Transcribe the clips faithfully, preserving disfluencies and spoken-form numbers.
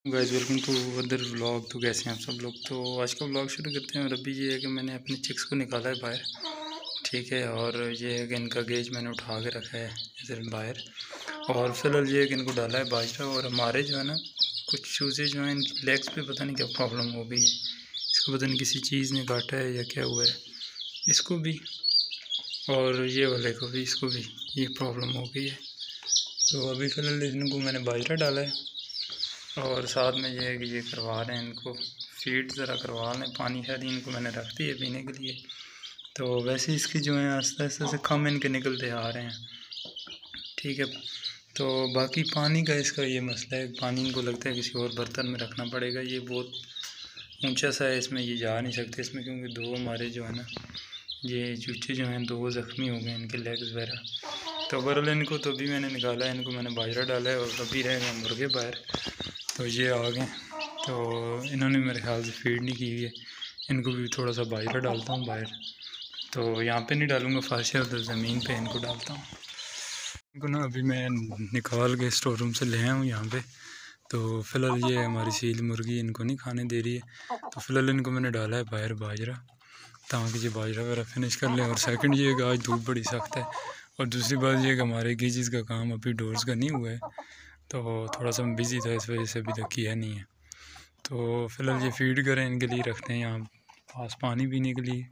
Guys welcome to other vlog. तो कैसे हैं आप सब लोग। तो आज का व्लॉग शुरू करते हैं। और अभी ये है कि मैंने अपने चिक्स को निकाला है बाहर, ठीक है। और ये है कि इनका गेज मैंने उठा के रखा है इधर बाहर। और फिलहाल ये है कि इनको डाला है बाजरा। और हमारे जो है ना कुछ चूज़े जो हैं इनकी लेग्स पे पता नहीं क्या प्रॉब्लम हो गई है। इसको पता नहीं किसी चीज़ ने काटा है या क्या हुआ है इसको भी, और ये वाले को भी, इसको भी ये प्रॉब्लम हो गई है। तो अभी फ़िलहाल इनको मैंने बाजरा डाला है और साथ में ये है कि ये करवा रहे हैं इनको फीड ज़रा करवा लें। पानी शायद इनको मैंने रख दी है पीने के लिए। तो वैसे इसकी जो है आस्ते आस्ते से कम इनके निकलते आ रहे हैं, ठीक है। तो बाकी पानी का इसका ये मसला है, पानी इनको लगता है किसी और बर्तन में रखना पड़ेगा। ये बहुत ऊंचा सा है, इसमें ये जा नहीं सकते इसमें, क्योंकि दो हमारे जो है ना ये चूचे जो हैं दो ज़ख्मी हो गए, इनके लेग्स वगैरह। तो बरल इनको तो भी मैंने निकाला है, इनको मैंने बाजरा डाला है। और अभी रह गए मुर्गे बाहर, तो ये आ गए। तो इन्होंने मेरे ख्याल से फीड नहीं की हुई है। इनको भी थोड़ा सा बाजरा डालता हूँ बाहर। तो यहाँ पे नहीं डालूँगा, फर्श है उधर ज़मीन पे इनको डालता हूँ। इनको ना अभी मैं निकाल के स्टोर रूम से ले आया हूँ यहाँ पे। तो फ़िलहाल ये हमारी सील मुर्गी इनको नहीं खाने दे रही है। तो फ़िलहाल इनको मैंने डाला है बाहर बाजरा, ताकि ये बाजरा वगैरह फिनिश कर लें। और सेकंड ये है कि आज धूप बड़ी सख्त है। और दूसरी बात ये है कि हमारे गेजेस का काम अभी डोर्स का नहीं हुआ है, तो थोड़ा सा बिज़ी था, इस वजह से अभी तक किया नहीं है। तो फ़िलहाल ये फीड करें इनके लिए रखते हैं यहाँ पास पानी पीने के लिए,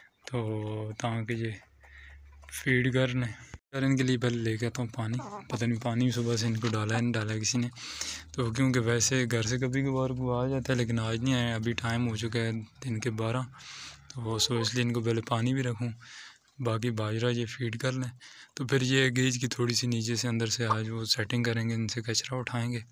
तो ताकि ये फीड कर लें। यार इनके लिए पहले लेके आता हूँ पानी। पता नहीं पानी सुबह से इनको डाला है नहीं डाला है किसी ने, तो क्योंकि वैसे घर से कभी कभार को आ जाता है, लेकिन आज नहीं आया। अभी टाइम हो चुका है दिन के बारह, तो सो इसलिए इनको पहले पानी भी रखूँ, बाकी बाजरा ये फीड कर लें। तो फिर ये गेज की थोड़ी सी नीचे से अंदर से आज वो सेटिंग करेंगे, इनसे कचरा उठाएंगे।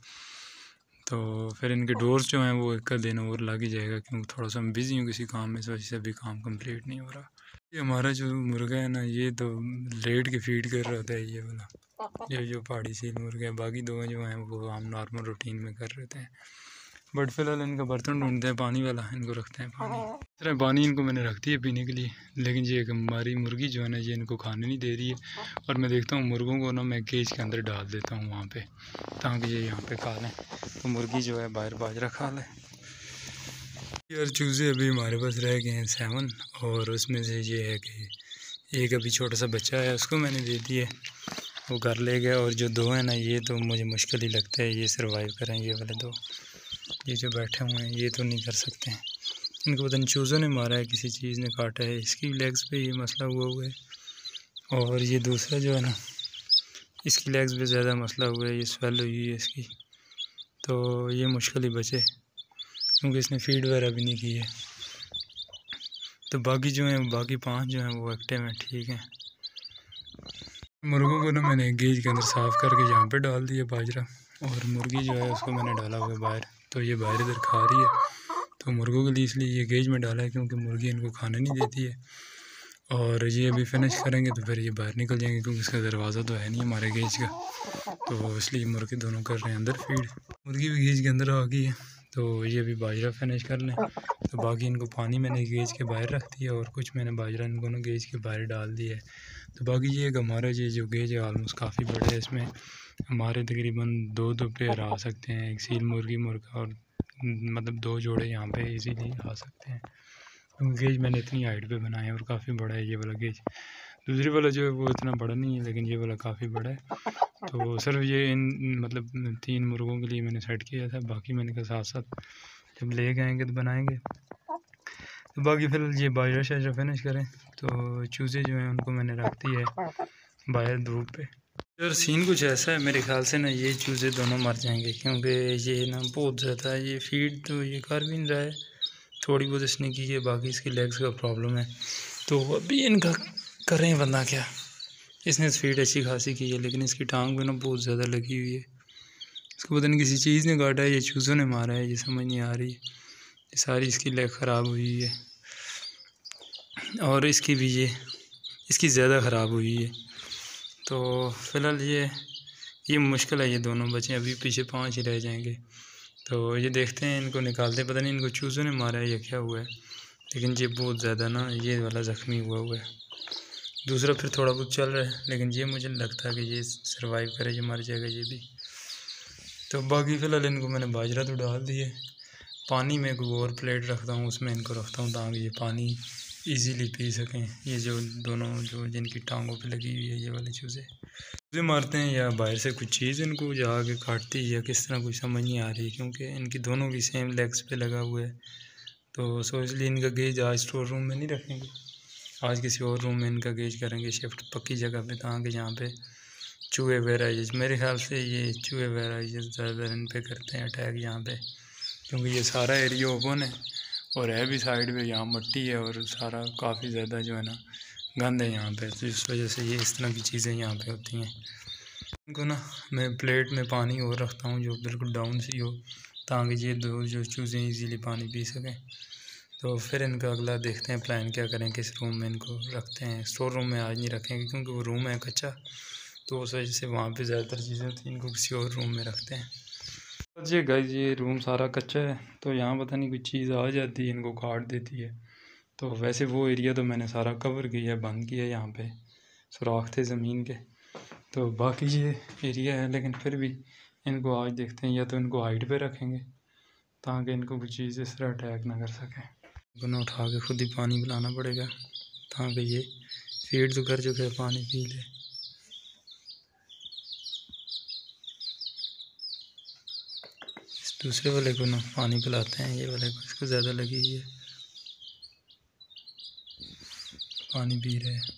तो फिर इनके डोर्स जो हैं वो एक दिन और लग ही जाएगा, क्योंकि थोड़ा सा मैं बिज़ी हूँ किसी काम में, इस वजह से अभी काम कंप्लीट नहीं हो रहा। ये हमारा जो मुर्गा है ना, ये तो लेट के फीड कर रहा था ये वाला, ये जो पहाड़ी सील मुर्गा है। बाकी दो जो हैं वो हम नॉर्मल रूटीन में कर रहे थे। बट फिलहाल इनका बर्तन ढूंढते हैं पानी वाला, इनको रखते हैं पानी। इस तरह पानी इनको मैंने रख दी है पीने के लिए, लेकिन ये हमारी मुर्गी जो है ना ये इनको खाने नहीं दे रही है। और मैं देखता हूँ मुर्गों को ना मैं केज के अंदर डाल देता हूँ वहाँ पे, ताकि ये यहाँ पे खा लें। तो मुर्गी जो है बाहर बाजरा खा लें। यार चूज़े अभी हमारे पास रह गए हैं सेवन, और उसमें से ये है कि एक अभी छोटा सा बच्चा है, उसको मैंने दे दिया, वो घर ले गया। और जो दो हैं ना ये तो मुझे मुश्किल ही लगता है ये सर्वाइव करें। ये वाले दो ये जो बैठे हुए हैं ये तो नहीं कर सकते हैं। इनको पता नहीं चूज़ों ने मारा है, किसी चीज़ ने काटा है, इसकी लेग्स पे ये मसला हुआ हुआ है। और ये दूसरा जो है ना इसकी लेग्स पे ज़्यादा मसला हुआ है, ये स्वेल हुई है इसकी। तो ये मुश्किल ही बचे, क्योंकि इसने फीड वगैरह भी नहीं की है। तो बाकी जो हैं बाकी पांच जो हैं वो एक्टिव हैं, ठीक है। मुर्गों को ना मैंने गेज के अंदर साफ़ करके यहाँ पे डाल दिया बाजरा, और मुर्गी जो है उसको मैंने डाला हुआ है बाहर। तो ये बाहर इधर खा रही है। तो मुर्गों के लिए इसलिए ये गेज में डाला है, क्योंकि मुर्गी इनको खाने नहीं देती है। और ये अभी फिनिश करेंगे तो फिर ये बाहर निकल जाएंगे, क्योंकि इसका दरवाज़ा तो है नहीं हमारे गेज का। तो इसलिए मुर्गे दोनों कर रहे हैं अंदर फीड। मुर्गी भी गेज के अंदर आ गई है, तो ये भी बाजरा फिनिश कर लें। तो बाकी इनको पानी मैंने गेज के बाहर रख दिया, और कुछ मैंने बाजरा इनको ना गेज के बाहर डाल दिया है। तो बाकी ये हमारा ये जो गेज है ऑलमोस्ट काफ़ी बड़ा है, इसमें हमारे तकरीबन दो दो पेयर आ सकते हैं, एक सील मुर्गी मुर्गा, और मतलब दो जोड़े यहाँ पे इजीली आ सकते हैं। गेज मैंने इतनी हाइट पे बनाया है और काफ़ी बड़ा है ये वाला गेज। दूसरी वाला जो है वो इतना बड़ा नहीं है, लेकिन ये वाला काफ़ी बड़ा है। तो सिर्फ ये इन मतलब तीन मुर्गों के लिए मैंने सेट किया था, बाकी मैंने कहा साथ साथ जब ले गए आएँगे तो बनाएंगे। तो बाकी फिलहाल ये बाजरा शाजरा फिनिश करें। तो चूज़े जो हैं उनको मैंने रख दी है बाहर धूप पे। यार सीन कुछ ऐसा है, मेरे ख्याल से ना ये चूज़े दोनों मर जाएंगे, क्योंकि ये ना बहुत ज़्यादा ये फीड तो ये कर भी नहीं रहा है, थोड़ी बहुत इसने की है, बाकी इसकी लेग्स का प्रॉब्लम है। तो अभी इनका करें बंदा क्या, इसने फीड अच्छी खासी की है, लेकिन इसकी टांग में ना बहुत ज़्यादा लगी हुई है। इसको पता नहीं किसी चीज़ ने काटा है, ये चूज़ों ने मारा है, ये समझ नहीं आ रही। ये सारी इसकी लेग ख़राब हुई है, और इसकी भी ये इसकी ज़्यादा ख़राब हुई है। तो फ़िलहाल ये ये मुश्किल है, ये दोनों बच्चे अभी पीछे पाँच ही रह जाएंगे। तो ये देखते हैं, इनको निकालते, पता नहीं इनको चूज़ों ने मारा है या क्या हुआ है, लेकिन ये बहुत ज़्यादा ना ये वाला ज़ख्मी हुआ हुआ है। दूसरा फिर थोड़ा बहुत चल रहा है, लेकिन ये मुझे लगता है कि ये सर्वाइव करे, ये मर जाएगा ये भी। तो बाकी फ़िलहाल इनको मैंने बाजरा तो डाल दिए। पानी में कोई और प्लेट रखता हूँ, उसमें इनको रखता हूँ ताकि ये पानी इजीली पी सकें। ये जो दोनों जो जिनकी टांगों पे लगी हुई है ये वाली चूज़े चूज़े मारते हैं या बाहर से कुछ चीज़ इनको जाके काटती है या किस तरह कुछ समझ नहीं आ रही, क्योंकि इनकी दोनों की सेम लेग्स पे लगा हुआ है। तो सो इसलिए इनका गेज आज स्टोर रूम में नहीं रखेंगे, आज किसी और रूम में इनका गेज करेंगे शिफ्ट पक्की जगह पे, ताकि जहाँ पे चूहे वगैरह, मेरे ख्याल से ये चूहे वगैरह ज़्यादातर इन पे करते हैं अटैक यहाँ पे, क्योंकि ये सारा एरिया ओपन है और है भी साइड में, यहाँ मिट्टी है और सारा काफ़ी ज़्यादा जो है ना गंद है यहाँ पे, तो इस वजह से ये इस तरह की चीज़ें यहाँ पे होती हैं। इनको ना मैं प्लेट में पानी और रखता हूँ जो बिल्कुल डाउन सी हो, ताकि ये दो जो चूज़ें इजीली पानी पी सकें। तो फिर इनका अगला देखते हैं प्लान क्या करें, किस रूम में इनको रखते हैं। स्टोर रूम में आज नहीं रखेंगे क्योंकि वो रूम है कच्चा, तो उस वजह से वहाँ पे ज़्यादातर चीज़ें होती हैं, इनको किसी और रूम में रखते हैं। जी गाइस, ये रूम सारा कच्चा है तो यहाँ पता नहीं कोई चीज़ आ जाती है, इनको काट देती है। तो वैसे वो एरिया तो मैंने सारा कवर किया है, बंद किया है, यहाँ पे सुराख थे ज़मीन के, तो बाकी ये एरिया है। लेकिन फिर भी इनको आज देखते हैं, या तो इनको हाइट पे रखेंगे ताकि इनको कोई चीज़ इस तरह अटैक ना कर सके। इनको ना उठा के खुद ही पानी पिलाना पड़ेगा ताकि ये फीड तो कर चुके हैं, पानी पी ले। दूसरे वाले को ना पानी पिलाते हैं, ये वाले को, इसको ज़्यादा लगी हुई है, पानी पी रहे हैं।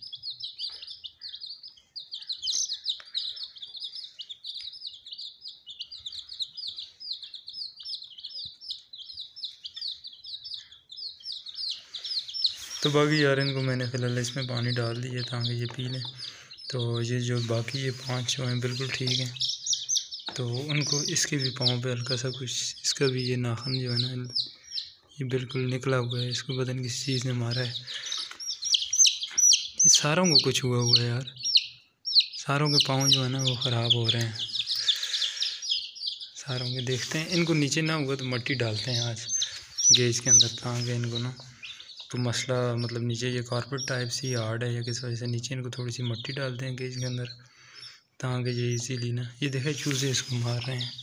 तो बाकी यार इनको मैंने फ़िलहाल इसमें पानी डाल दिया ताकि ये पी लें। तो ये जो बाकी ये पांच जो हैं बिल्कुल ठीक हैं, तो उनको इसके भी पाँव पे हल्का सा कुछ, इसका भी ये नाखून जो है ना ये बिल्कुल निकला हुआ है, इसको पता नहीं किसी चीज़ ने मारा है। ये सारों को कुछ हुआ हुआ है यार, सारों के पाँव जो है ना वो ख़राब हो रहे हैं सारों के। देखते हैं, इनको नीचे ना हुआ तो मिट्टी डालते हैं आज गेज के अंदर, ताकि इनको ना तो मसला, मतलब नीचे ये कारपेट टाइप सी हार्ड है या किस वजह से, नीचे इनको थोड़ी सी मिट्टी डालते हैं गेज के अंदर ताकि ये इजीली ना, ये देखे चूज़े इसको मार रहे हैं,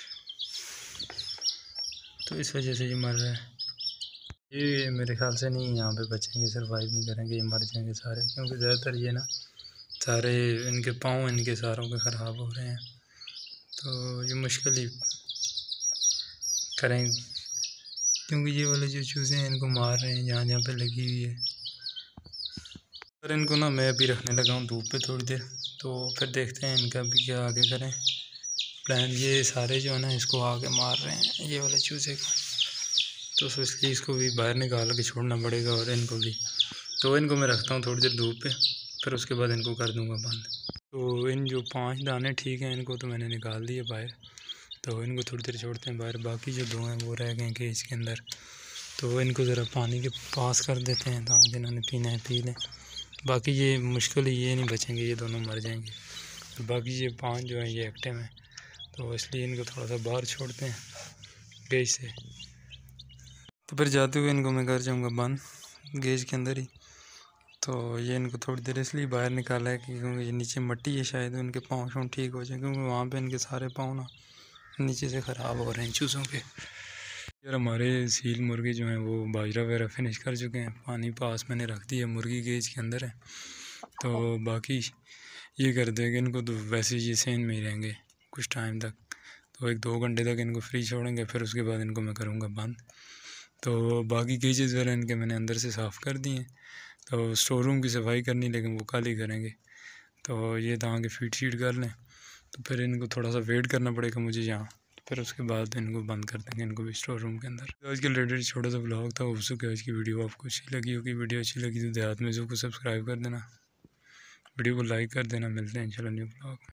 तो इस वजह से ये मर रहा है। ये मेरे ख्याल से नहीं यहाँ पे बचेंगे, सर्वाइव नहीं करेंगे, ये मर जाएंगे सारे, क्योंकि ज़्यादातर ये ना सारे इनके पाँव इनके सारों के ख़राब हो रहे हैं, तो ये मुश्किल ही करेंगे, क्योंकि ये वाले जो चूज़े हैं इनको मार रहे हैं जहाँ जहाँ पे लगी हुई है। पर इनको ना मैं अभी रखने लगा हूँ धूप पे थोड़ी देर, तो फिर देखते हैं इनका भी क्या आगे करें प्लान। ये सारे जो है ना इसको आगे मार रहे हैं ये वाले चूज़े को, तो इसलिए इसको भी बाहर निकाल के छोड़ना पड़ेगा और इनको भी। तो इनको मैं रखता हूँ थोड़ी देर धूप पे, फिर उसके बाद इनको कर दूँगा बंद। तो इन जो पांच दाने ठीक हैं इनको तो मैंने निकाल दिए बाहर, तो इनको थोड़ी देर छोड़ते हैं बाहर। बाकी जो दो हैं वो रह गए केज के अंदर, तो इनको ज़रा पानी के पास कर देते हैं ताकि इन्होंने पीना है पी लें। बाकी ये मुश्किल ये नहीं बचेंगे, ये दोनों मर जाएंगे। तो बाकी ये पांच जो हैं ये एक्टिव हैं, तो इसलिए इनको थोड़ा सा बाहर छोड़ते हैं गेज से। तो फिर जाते हुए इनको मैं कर जाऊँगा बंद गेज के अंदर ही। तो ये इनको थोड़ी देर इसलिए बाहर निकाला है क्योंकि ये नीचे मिट्टी है, शायद उनके पाँव शाँव ठीक हो जाए, क्योंकि वहाँ पे इनके सारे पाँव ना नीचे से ख़राब हो रहे हैं चूज़ों के। यार हमारे सील मुर्गे जो हैं वो बाजरा वगैरह फिनिश कर चुके हैं, पानी पास मैंने रख दिया, मुर्गी गेज के अंदर है। तो बाकी ये कर देंगे, इनको तो वैसे ये सेन में ही रहेंगे कुछ टाइम तक, तो एक दो घंटे तक इनको फ्री छोड़ेंगे, फिर उसके बाद इनको मैं करूँगा बंद। तो बाकी केजेस वगैरह इनके मैंने अंदर से साफ़ कर दिए हैं, तो स्टोर रूम की सफाई करनी, लेकिन वो कल ही करेंगे। तो ये ताकि फीड शीट कर लें, तो फिर इनको थोड़ा सा वेट करना पड़ेगा मुझे यहाँ, फिर उसके बाद इनको बंद कर देंगे, इनको भी स्टोर रूम के अंदर। तो आज के रिलेटेड छोटा सा ब्लॉग था, उसको क्या आज की वीडियो आपको अच्छी लगी होगी। वीडियो अच्छी लगी तो देहात में जो को सब्सक्राइब कर देना, वीडियो को लाइक कर देना। मिलते हैं इंशाल्लाह न्यू ब्लॉग।